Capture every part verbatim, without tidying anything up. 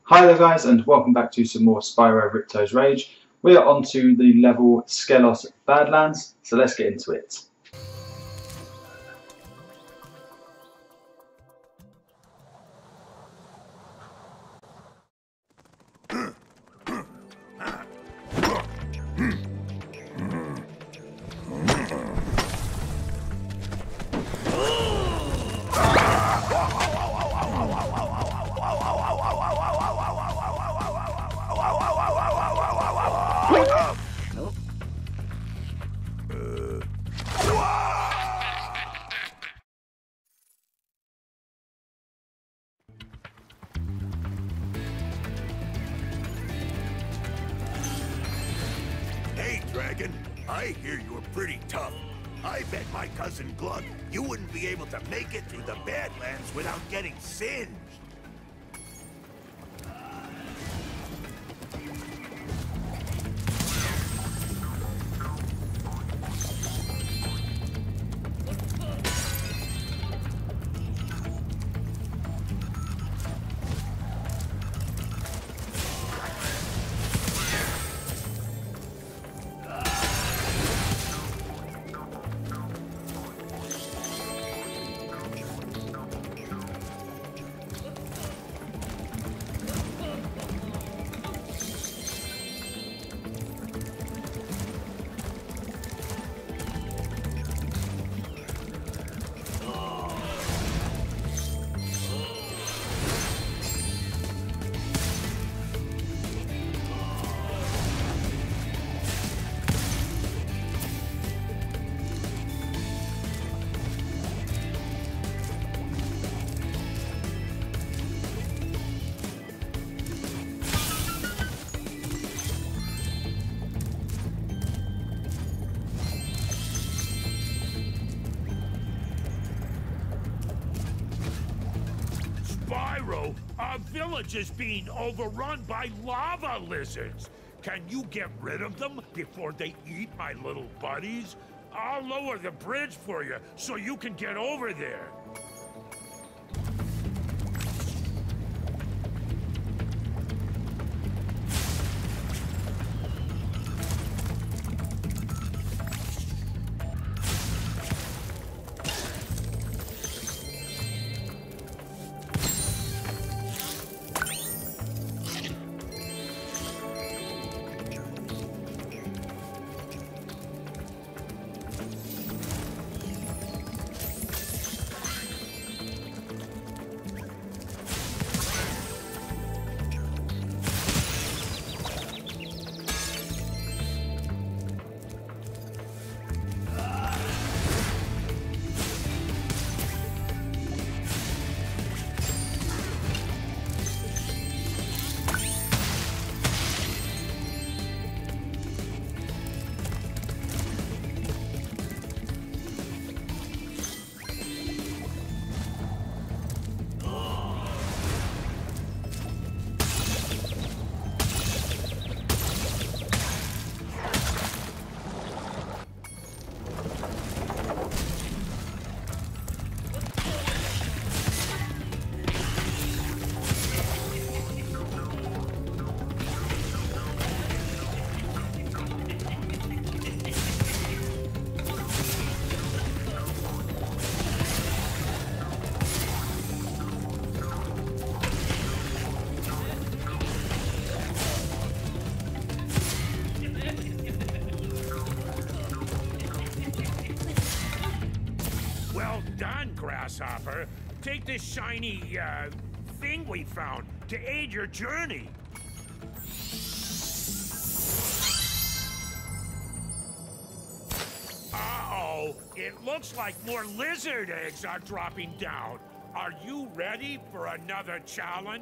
Hi there guys, and welcome back to some more Spyro Ripto's Rage. We are on to the level Skelos Badlands, so let's get into it. Hey, Dragon, I hear you're pretty tough. I bet my cousin Glug you wouldn't be able to make it through the Badlands without getting singed. Spyro, our village is being overrun by lava lizards. Can you get rid of them before they eat my little buddies? I'll lower the bridge for you so you can get over there. Well done, Grasshopper. Take this shiny, uh, thing we found to aid your journey. Uh-oh, it looks like more lizard eggs are dropping down. Are you ready for another challenge?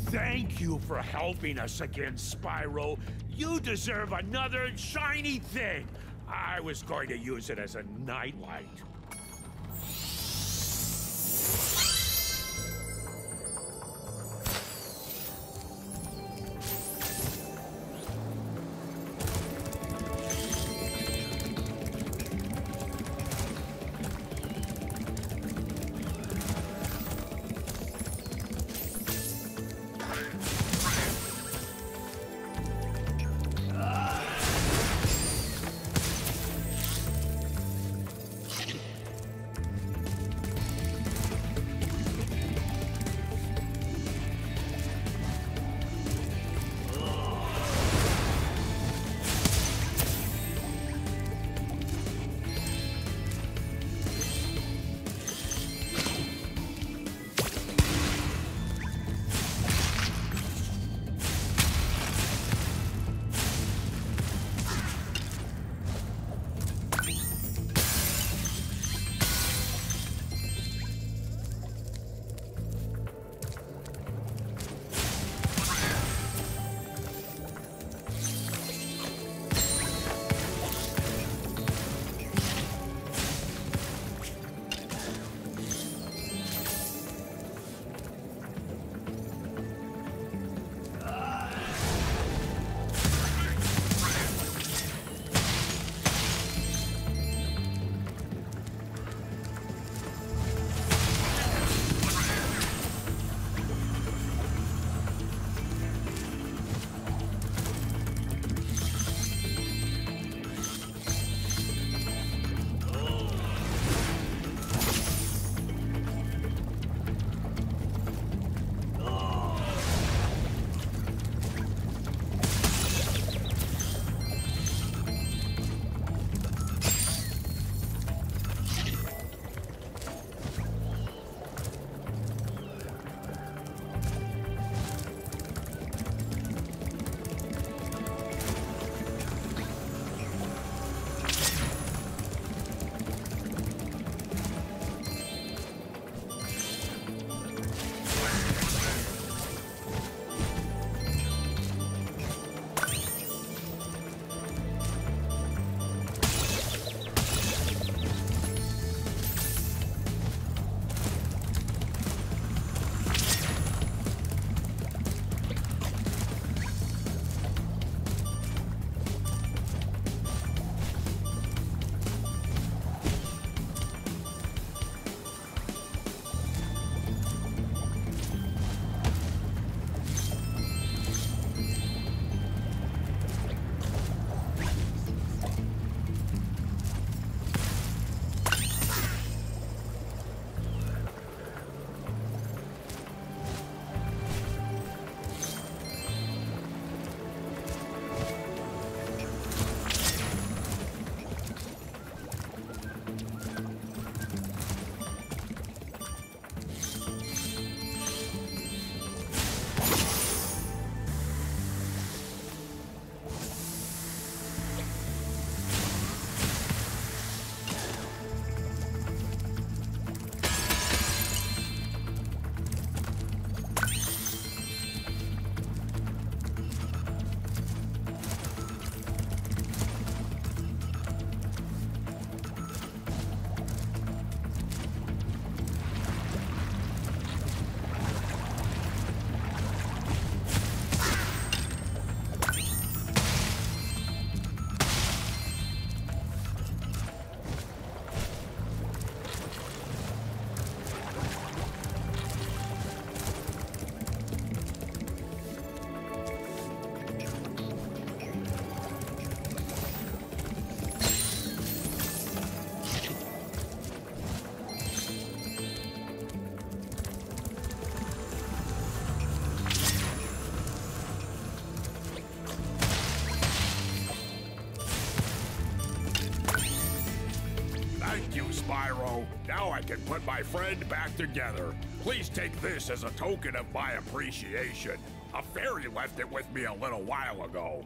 Thank you for helping us again, Spyro. You deserve another shiny thing. I was going to use it as a nightlight. Spyro. Now I can put my friend back together. Please take this as a token of my appreciation. A fairy left it with me a little while ago.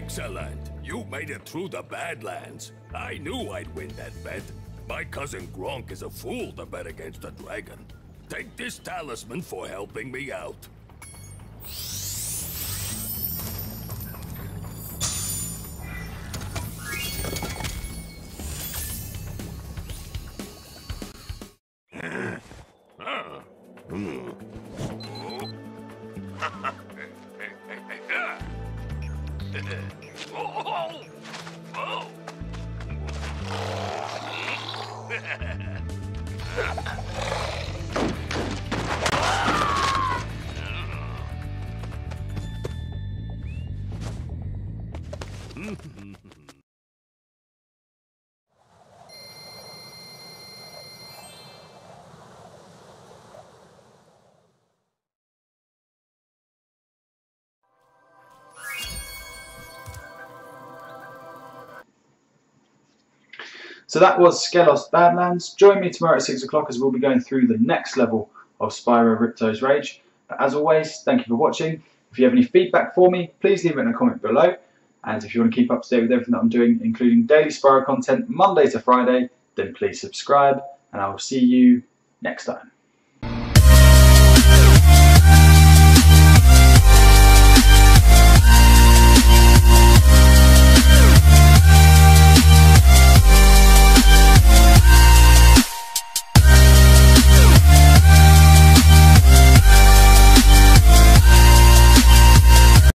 Excellent! You made it through the Badlands. I knew I'd win that bet. My cousin Gronk is a fool to bet against the dragon. Take this talisman for helping me out. So that was Skelos Badlands. Join me tomorrow at six o'clock as we'll be going through the next level of Spyro Ripto's Rage. But as always, thank you for watching. If you have any feedback for me, please leave it in a comment below. And if you want to keep up to date with everything that I'm doing, including daily Spyro content Monday to Friday, then please subscribe, and I will see you next time.